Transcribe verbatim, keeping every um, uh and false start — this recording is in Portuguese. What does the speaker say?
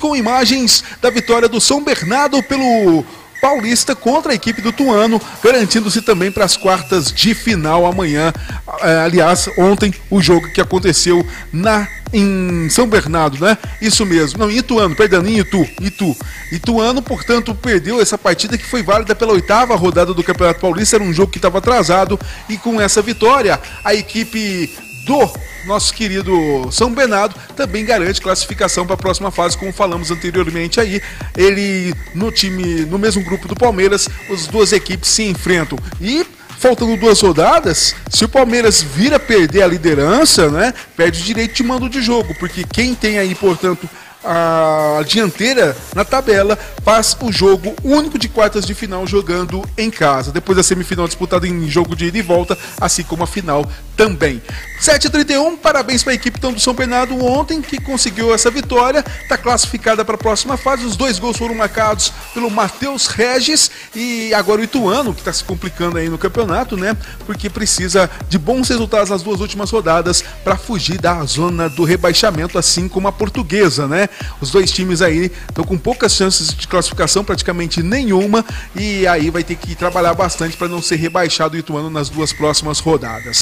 com imagens da vitória do São Bernardo pelo Paulista contra a equipe do Ituano, garantindo-se também para as quartas de final amanhã. Aliás, ontem o jogo que aconteceu na em São Bernardo, né? Isso mesmo. Não, em Ituano, perdão, em Itu, Itu. Ituano, portanto, perdeu essa partida que foi válida pela oitava rodada do Campeonato Paulista. Era um jogo que estava atrasado e com essa vitória, a equipe do nosso querido São Bernardo também garante classificação para a próxima fase, como falamos anteriormente aí. Ele no time, no mesmo grupo do Palmeiras, as duas equipes se enfrentam e faltando duas rodadas, se o Palmeiras vir a perder a liderança, né, perde o direito de mando de jogo, porque quem tem aí, portanto, a dianteira na tabela faz o jogo único de quartas de final jogando em casa. Depois da semifinal disputada em jogo de ida e volta, assim como a final também. sete e trinta e um, parabéns para a equipe então, do São Bernardo ontem, que conseguiu essa vitória, está classificada para a próxima fase. Os dois gols foram marcados pelo Matheus Regis e agora o Ituano, que está se complicando aí no campeonato, né? Porque precisa de bons resultados nas duas últimas rodadas para fugir da zona do rebaixamento, assim como a Portuguesa, né? Os dois times aí estão com poucas chances de classificação, praticamente nenhuma, e aí vai ter que trabalhar bastante para não ser rebaixado o Ituano nas duas próximas rodadas.